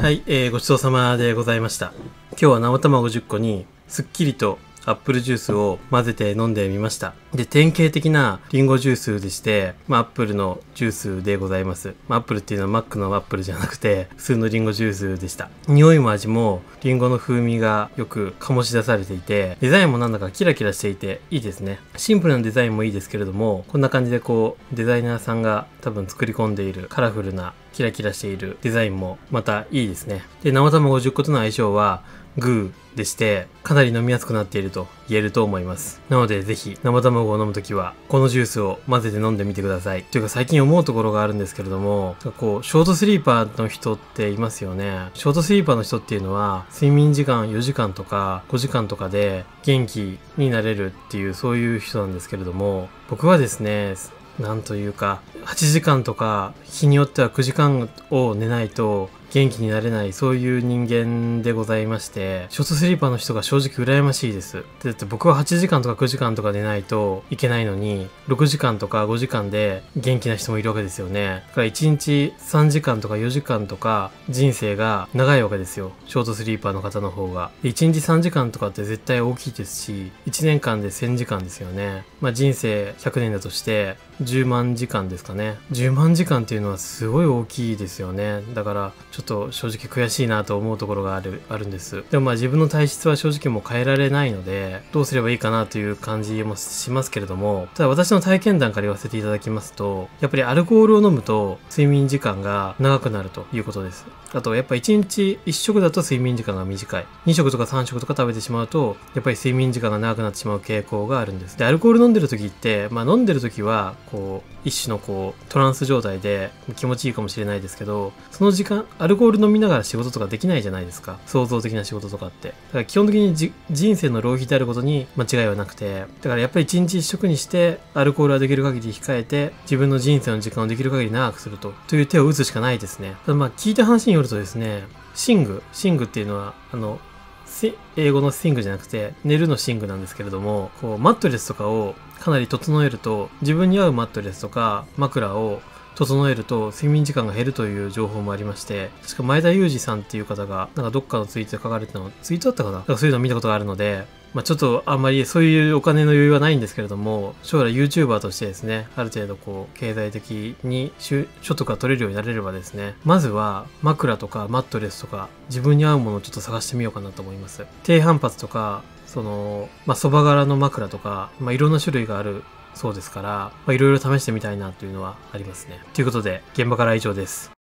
はい、ごちそうさまでございました。今日は生卵10個にすっきりとアップルジュースを混ぜて飲んでみました。で、典型的なリンゴジュースでして、アップルのジュースでございます。アップルっていうのはマックのアップルじゃなくて、普通のリンゴジュースでした。匂いも味もリンゴの風味がよく醸し出されていて、デザインもなんだかキラキラしていていいですね。シンプルなデザインもいいですけれども、こんな感じでデザイナーさんが多分作り込んでいるカラフルなキラキラしているデザインもまたいいですね。で、生卵10個との相性はグーでして、かなり飲みやすくなっていると言えると思います。なのでぜひ生卵を飲むときはこのジュースを混ぜて飲んでみてください。というか最近思うところがあるんですけれども、ショートスリーパーの人っていますよね。ショートスリーパーの人っていうのは睡眠時間4時間とか5時間とかで元気になれるっていうそういう人なんですけれども、僕はですね、なんというか8時間とか日によっては9時間を寝ないと元気になれない、そういう人間でございまして、ショートスリーパーの人が正直羨ましいです。だって僕は8時間とか9時間とか寝ないといけないのに、6時間とか5時間で元気な人もいるわけですよね。だから1日3時間とか4時間とか人生が長いわけですよ。ショートスリーパーの方の方が。1日3時間とかって絶対大きいですし、1年間で1000時間ですよね。人生100年だとして10万時間ですかね。10万時間っていうのはすごい大きいですよね。だからちょっと正直悔しいなと思うところがあるんです。でも自分の体質は正直もう変えられないので、どうすればいいかなという感じもしますけれども、ただ私の体験談から言わせていただきますと、やっぱりアルコールを飲むと睡眠時間が長くなるということです。あとやっぱ1日1食だと睡眠時間が短い。2食とか3食とか食べてしまうと、やっぱり睡眠時間が長くなってしまう傾向があるんです。で、アルコール飲んでる時って、飲んでる時は、一種のトランス状態で気持ちいいかもしれないですけど、その時間、アルコール飲みながら仕事とかできないじゃないですか。創造的な仕事とかって。だから基本的に人生の浪費であることに間違いはなくて、だからやっぱり1日1食にして、アルコールはできる限り控えて、自分の人生の時間をできる限り長くするという手を打つしかないですね。ただ聞いた話によるとですね、シングっていうのは、英語のシングじゃなくて寝るのシングなんですけれども、マットレスとかをかなり整えると、自分に合うマットレスとか枕を整えると睡眠時間が減るという情報もありまして、確か前田裕二さんっていう方がどっかのツイートで書かれてたの、ツイートだったかな、そういうのを見たことがあるので、ちょっとあんまりそういうお金の余裕はないんですけれども、将来 YouTuber としてですね、ある程度経済的に所得が取れるようになれればですね、まずは枕とかマットレスとか自分に合うものをちょっと探してみようかなと思います。低反発とか、そば柄の枕とか、いろんな種類があるそうですから、いろいろ試してみたいなというのはありますね。ということで、現場からは以上です。